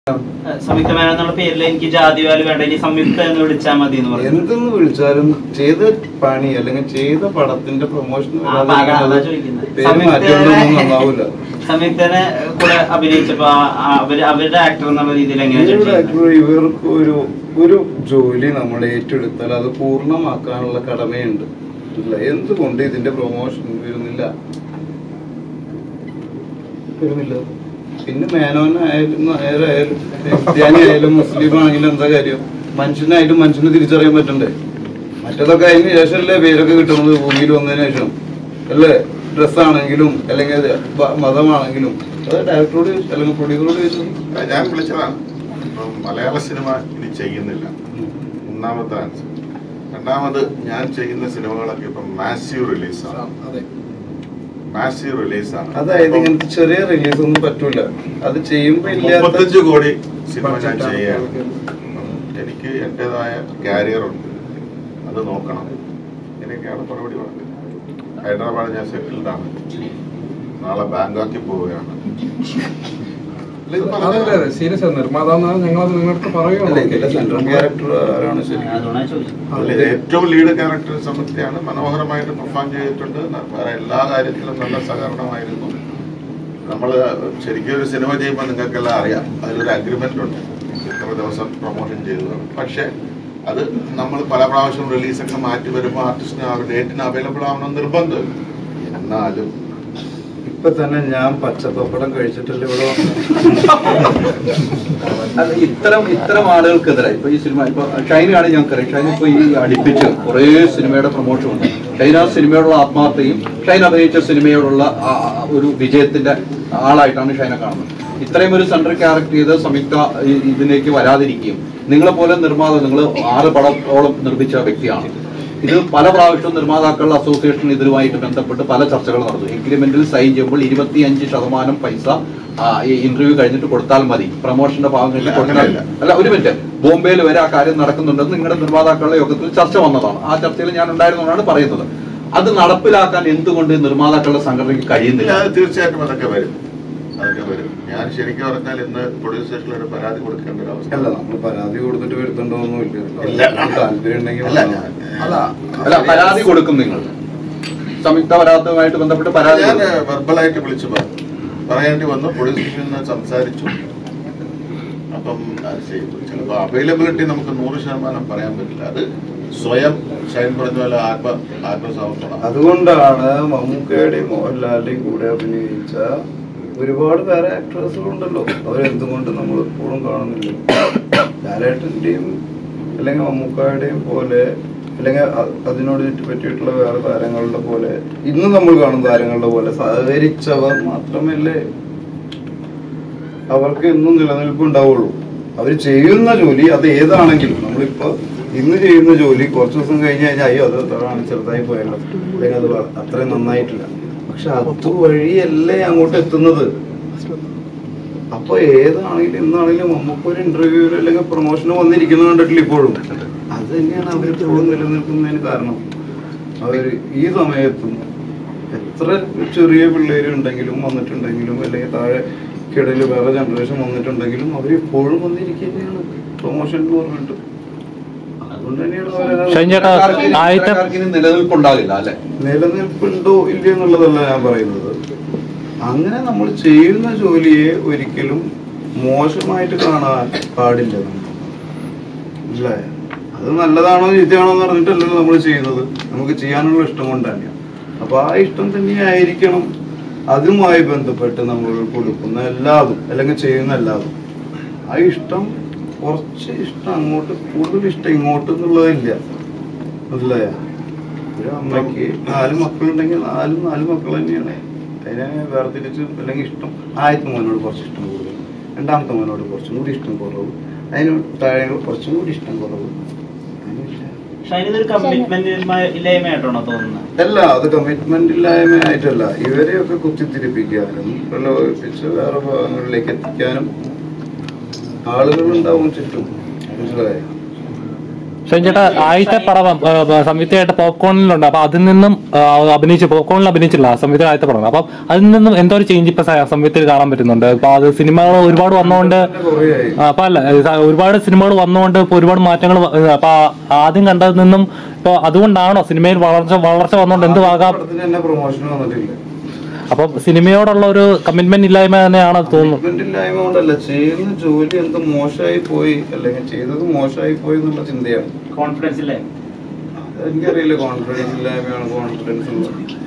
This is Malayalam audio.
സംയുക്ത മേനോൻ എന്നുള്ള പേരിൽ എനിക്ക് ജാതി വാല്യൂ വേണ്ട, ഇനി സംയുക്ത എന്ന് വിളിച്ചാൽ മതി എന്ന് പറഞ്ഞു. എന്തെന്ന് വിളിച്ചാലും ചെയ്ത പണി അല്ലെങ്കിൽ ചെയ്ത പടത്തിന്റെ പ്രൊമോഷൻ നന്നാവൂല. സംയുക്തനെ കൂടെ അഭിനയിച്ചപ്പോ അവരുടെ ആക്ടർ എന്നുള്ള രീതിയിൽ ഇവർക്ക് ഒരു ജോലി നമ്മൾ ഏറ്റെടുത്താൽ അത് പൂർണ്ണമാക്കാനുള്ള കടമയുണ്ട്. എന്തുകൊണ്ട് ഇതിന്റെ പ്രൊമോഷൻ വരുന്നില്ല? പിന്നെ മേനോനായാലും നായരായാലും ക്രിസ്ത്യാനിയായാലും മുസ്ലിം ആണെങ്കിലും എന്താ കാര്യം? മനുഷ്യനായാലും മനുഷ്യന് തിരിച്ചറിയാൻ പറ്റണ്ടേ? മറ്റേതൊക്കെ അതിന് ശേഷമല്ലേ പേരൊക്കെ കിട്ടുന്നത്, ഭൂമിയിൽ വന്നതിന് ശേഷം അല്ലേ? ഡ്രസ്സാണെങ്കിലും അല്ലെങ്കിൽ മതമാണെങ്കിലും അത് ഡയറക്ടറോട് അല്ലെങ്കിൽ പ്രൊഡ്യൂസറോട് ചോദിച്ചു. ഞാൻ വിളിച്ചതാണ്. മലയാള സിനിമ ഇനി ചെയ്യുന്നില്ല, ഒന്നാമത്തെ ആൻസർ. രണ്ടാമത്, ഞാൻ ചെയ്യുന്ന സിനിമകളൊക്കെ ഇപ്പം മാസീവ് റിലീസാണ്. അതായത് ഇങ്ങനത്തെ ചെറിയ റിലീസ് ഒന്നും പറ്റൂല. അത് ചെയ്യുമ്പോ 35 കോടി സിനിമ ഞാൻ ചെയ്യാണ്. എനിക്ക് എന്റേതായ കാരിയർ ഉണ്ട്, അത് നോക്കണം. ഇങ്ങനെയൊക്കെയാണ് മറുപടി പറഞ്ഞത്. ഹൈദരാബാദ് ഞാൻ സെറ്റിൽഡാണ്, നാളെ ബാങ്കോക്കിൽ പോവുകയാണ്. ഏറ്റവും ലീഡ് ക്യാരക്ടർ സംയുക്തയാണ്. മനോഹരമായിട്ട് പെർഫോം ചെയ്തിട്ടുണ്ട്. വേറെ എല്ലാ കാര്യത്തിലും നല്ല സഹകരണമായിരുന്നു. നമ്മള് ശരിക്കും ഒരു സിനിമ ചെയ്യുമ്പോൾ നിങ്ങൾക്കെല്ലാം അറിയാം, അതിലൊരു അഗ്രിമെന്റ് ഉണ്ട്, ഇത്ര ദിവസം പ്രൊമോഷൻ ചെയ്തതാണ്. പക്ഷെ അത് നമ്മൾ പല പ്രാവശ്യം റിലീസൊക്കെ മാറ്റി വരുമ്പോൾ ആർട്ടിസ്റ്റിന് ആ ഡേറ്റിന് അവൈലബിൾ ആവണം നിർബന്ധം. എന്നാലും ഇപ്പൊ തന്നെ ഞാൻ പച്ചപ്പപ്പടം കഴിച്ചിട്ടില്ല ഇവിടെ. ഇത്തരം ആളുകൾക്കെതിരെ ഇപ്പൊ ഈ സിനിമ ഇപ്പൊ ഷൈനാണ് ഞങ്ങൾക്കറിയാം. ഷൈൻ ഇപ്പൊ ഈ അടുപ്പിച്ച് കുറെ സിനിമയുടെ പ്രൊമോഷൻ ഉണ്ട്. ഷൈൻ ആ സിനിമയോടുള്ള ആത്മാർത്ഥയും ഷൈൻ അഭിനയിച്ച സിനിമയോടുള്ള ഒരു വിജയത്തിന്റെ ആളായിട്ടാണ് ഷൈനെ കാണുന്നത്. ഇത്രയും ഒരു സെൻട്രൽ ക്യാരക്ടർ ചെയ്ത് സംയുക്ത ഇതിലേക്ക് വരാതിരിക്കുകയും, നിങ്ങളെ പോലെ നിർമ്മാതാവ്, നിങ്ങൾ 6 പടത്തോളം നിർമ്മിച്ച വ്യക്തിയാണ്. ഇത് പല പ്രാവശ്യവും നിർമ്മാതാക്കളുടെ അസോസിയേഷൻ ഇതുമായിട്ട് ബന്ധപ്പെട്ട് പല ചർച്ചകൾ നടന്നു. എഗ്രിമെന്റിൽ സൈൻ ചെയ്യുമ്പോൾ 25% പൈസ ഇന്റർവ്യൂ കഴിഞ്ഞിട്ട് കൊടുത്താൽ മതി, പ്രൊമോഷന്റെ ഭാഗങ്ങളിൽ കൊടുത്താൽ അല്ല. ഒരു മിനിറ്റ്, ബോംബെയിൽ വരെ ആ കാര്യം നടക്കുന്നുണ്ടെന്ന് നിങ്ങളുടെ നിർമ്മാതാക്കളുടെ യോഗത്തിൽ ചർച്ച വന്നതാണ്. ആ ചർച്ചയിൽ ഞാൻ ഉണ്ടായിരുന്നതാണ് പറയുന്നത്. അത് നടപ്പിലാക്കാൻ എന്തുകൊണ്ട് നിർമ്മാതാക്കളുടെ സംഘടനയ്ക്ക് കഴിയുന്നില്ല? തീർച്ചയായിട്ടും അതൊക്കെ വരും. ഞാൻ ശരിക്കും പറഞ്ഞാൽ ഇന്ന് പോലീസ് സ്റ്റേഷനിൽ ഒരു പരാതി കൊടുക്കേണ്ട ഒരു അവസ്ഥ. അല്ല, നമ്മൾ പരാതി കൊടുത്തിട്ട് വരുത്തുണ്ടോന്നില്ല. താല്പര്യം ഉണ്ടെങ്കിൽ അല്ല, പരാതി കൊടുക്കും. നിങ്ങൾ സംയുക്ത വരാത്തതുമായിട്ട് ബന്ധപ്പെട്ട് പരാതി ഞാൻ വെർബലായിട്ട് വിളിച്ചു പറയേണ്ടി വന്നു. പോലീസ് സ്റ്റേഷനിൽ നിന്ന് സംസാരിച്ചു. അപ്പം അത് ചെയ്തു. ചിലപ്പോൾ അവൈലബിലിറ്റി നമുക്ക് 100% പറയാൻ പറ്റില്ല. അത് സ്വയം ഷൈൻ പറഞ്ഞ പോലെ ആത്മസമർപ്പണം. അതുകൊണ്ടാണ് മമ്മൂക്കയുടെയും മോഹൻലാലിന്റെയും കൂടെ അഭിനയിച്ച ഒരുപാട് വേറെ ആക്ട്രസുകളുണ്ടല്ലോ, അവരെന്തുകൊണ്ട് നമ്മൾ എപ്പോഴും കാണുന്നില്ല? ലാലേട്ടന്റെയും അല്ലെങ്കിൽ മമ്മൂക്കയുടെയും പോലെ അല്ലെങ്കിൽ അതിനോട് പറ്റിയിട്ടുള്ള വേറെ താരങ്ങളുടെ പോലെ, ഇന്ന് നമ്മൾ കാണുന്ന താരങ്ങളുടെ പോലെ സഹകരിച്ചവർ മാത്രമല്ലേ അവർക്ക് എന്നും നിലനിൽപ്പ് ഉണ്ടാവുള്ളൂ. അവർ ചെയ്യുന്ന ജോലി അത് ഏതാണെങ്കിലും, നമ്മളിപ്പോ ഇന്ന് ചെയ്യുന്ന ജോലി കുറച്ച് ദിവസം കഴിഞ്ഞ് കഴിഞ്ഞാൽ അയ്യോ അത് അതാണ് ചെറുതായി പോയല്ലോ, അല്ലെങ്കിൽ അത് അത്രയും നന്നായിട്ടില്ല. പക്ഷെ അതുവഴിയല്ലേ അങ്ങോട്ട് എത്തുന്നത്. അപ്പൊ ഏതാണെങ്കിലും ഇന്നാണെങ്കിലും നമുക്കൊരു ഇന്റർവ്യൂവിൽ അല്ലെങ്കിൽ പ്രൊമോഷന് വന്നിരിക്കുന്നത് കണ്ടിട്ടില്ല ഇപ്പോഴും. അത് തന്നെയാണ് അവരിപ്പോഴും നിലനിൽക്കുന്നതിന് കാരണം. അവർ ഈ സമയത്തും എത്ര ചെറിയ പിള്ളേരുണ്ടെങ്കിലും വന്നിട്ടുണ്ടെങ്കിലും അല്ലെങ്കിൽ താഴെക്കിടയിൽ വേറെ ജനറേഷൻ വന്നിട്ടുണ്ടെങ്കിലും അവരിപ്പോഴും വന്നിരിക്കുകയാണ് പ്രൊമോഷൻ എന്ന് പറഞ്ഞിട്ട്. നിലനിൽപ്പുണ്ടാകില്ല അല്ലെ? നിലനിൽപ്പുണ്ടോ ഇല്ല എന്നുള്ളതല്ല ഞാൻ പറയുന്നത്. അങ്ങനെ നമ്മൾ ചെയ്യുന്ന ജോലിയെ ഒരിക്കലും മോശമായിട്ട് കാണാൻ പാടില്ല. അല്ലേ? അത് നല്ലതാണോ ചീത്തയാണോ എന്ന് പറഞ്ഞിട്ടല്ലല്ലോ നമ്മൾ ചെയ്യുന്നത്. നമുക്ക് ചെയ്യാനുള്ള ഇഷ്ടം കൊണ്ട് തന്നെയാണ്. അപ്പൊ ആ ഇഷ്ടം തന്നെയായിരിക്കണം അതുമായി ബന്ധപ്പെട്ട് നമ്മൾ കൊടുക്കുന്ന എല്ലാതും അല്ലെങ്കിൽ ചെയ്യുന്ന എല്ലാതും. ആ ഇഷ്ടം കുറച്ച് ഇഷ്ടം അങ്ങോട്ട്, കൂടുതൽ ഇഷ്ടം ഇങ്ങോട്ട് എന്നുള്ളതില്ല. അല്ലേ? ഒരു അമ്മയ്ക്ക് 4 മക്കളുണ്ടെങ്കിൽ 4 മക്കൾ തന്നെയാണ്. അതിനെ വേർതിരിച്ച് അല്ലെങ്കിൽ ഇഷ്ടം ആദ്യത്തെ മോനോട് കുറച്ച് ഇഷ്ടം കൂടുതൽ, രണ്ടാമത്തെ മോനോട് കുറച്ചും കൂടി ഇഷ്ടം കുറവ്, അതിന് താഴെ കുറച്ചും കൂടി ഇഷ്ടം കുറവ്. അല്ല, അത് കമ്മിറ്റ്മെന്റ് ഇല്ലായ്മയായിട്ടല്ല. ഇവരെയൊക്കെ കുത്തിത്തിരിപ്പിക്കാനും പ്രലോഭിപ്പിച്ച് വേറെ ഭാഗങ്ങളിലേക്ക് എത്തിക്കാനും ആളുകളുണ്ടാവും ചുറ്റും. മനസ്സിലായോ? ചേട്ടാ ആദ്യത്തെ പടം സംയുക്തമായിട്ട് പോപ്കോണിലുണ്ട്. അപ്പൊ അതിൽ നിന്നും പോപ്കോണിൽ അഭിനയിച്ചില്ല സംയുക്ത ആദ്യത്തെ പടം. അപ്പൊ അതിൽ നിന്നും എന്തോ ഒരു ചേഞ്ച് ഇപ്പൊ സംയുക്തയിൽ കാണാൻ പറ്റുന്നുണ്ട്. ഇപ്പൊ അത് സിനിമകൾ ഒരുപാട് വന്നുകൊണ്ട് അപ്പൊ അല്ല ഒരുപാട് സിനിമകൾ വന്നുകൊണ്ട് ഇപ്പൊ ഒരുപാട് മാറ്റങ്ങൾ. അപ്പൊ ആദ്യം കണ്ടതിൽ നിന്നും ഇപ്പൊ അതുകൊണ്ടാണോ സിനിമയിൽ വളർച്ച വന്നുകൊണ്ട് എന്ത് ആകാം? അപ്പൊ സിനിമയോടുള്ള ഒരു കമ്മിറ്റ്മെന്റ് ഇല്ലായ്മ തന്നെയാണ് തോന്നുന്നത്. ഇല്ലായ്മ കൊണ്ടല്ല, ചെയ്യുന്ന ജോലി എന്ത് മോശമായി പോയി അല്ലെങ്കിൽ ചെയ്തത് മോശമായി പോയി എന്നുള്ള ചിന്തയാണ്. കോൺഫിഡൻസ് ഇല്ലേ? എനിക്കറിയില്ല കോൺഫിഡൻസ് ഇല്ലായ്മയാണ് കോൺഫിഡൻസ് ഉള്ളത്.